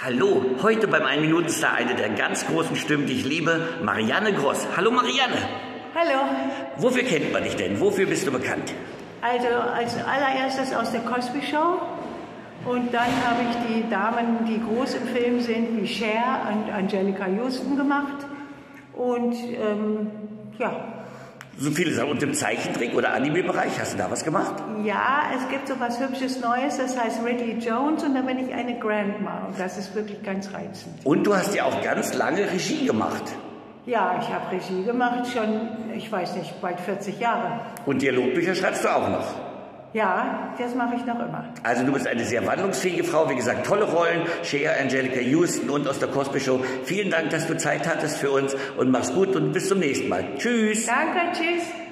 Hallo, heute beim 1-Minuten-Star eine der ganz großen Stimmen, die ich liebe, Marianne Gross. Hallo Marianne. Hallo. Wofür kennt man dich denn? Wofür bist du bekannt? Also als allererstes aus der Cosby Show. Und dann habe ich die Damen, die groß im Film sind, wie Cher und Angelica Houston gemacht. Und ja. So viele Sachen. Und im Zeichentrick- oder Anime-Bereich, hast du da was gemacht? Ja, es gibt so was Hübsches Neues, das heißt Ridley Jones und da bin ich eine Grandma. Und das ist wirklich ganz reizend. Und du hast ja auch ganz lange Regie gemacht. Ja, ich habe Regie gemacht, schon, ich weiß nicht, bald 40 Jahre. Und Dialogbücher schreibst du auch noch? Ja, das mache ich noch immer. Also du bist eine sehr wandlungsfähige Frau, wie gesagt, tolle Rollen, Cher, Angelica Houston und aus der Cosby Show. Vielen Dank, dass du Zeit hattest für uns und mach's gut und bis zum nächsten Mal. Tschüss. Danke, tschüss.